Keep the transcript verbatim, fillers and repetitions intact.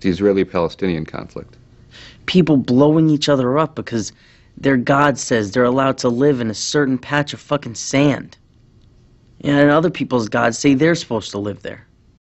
The Israeli-Palestinian conflict. People blowing each other up because their God says they're allowed to live in a certain patch of fucking sand. And other people's gods say they're supposed to live there.